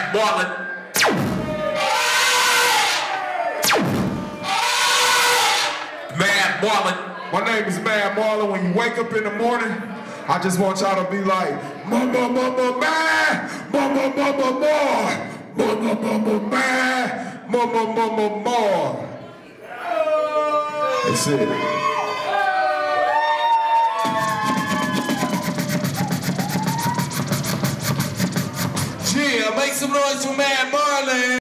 Mad Marlon. Mad Marlon. My name is Mad Marlon. When you wake up in the morning, I just want y'all to be like, mama, mama, man, mama, mama, more, mama, mama, man, mama, mama, more. That's it. Yeah, make some noise for Mad Marlon.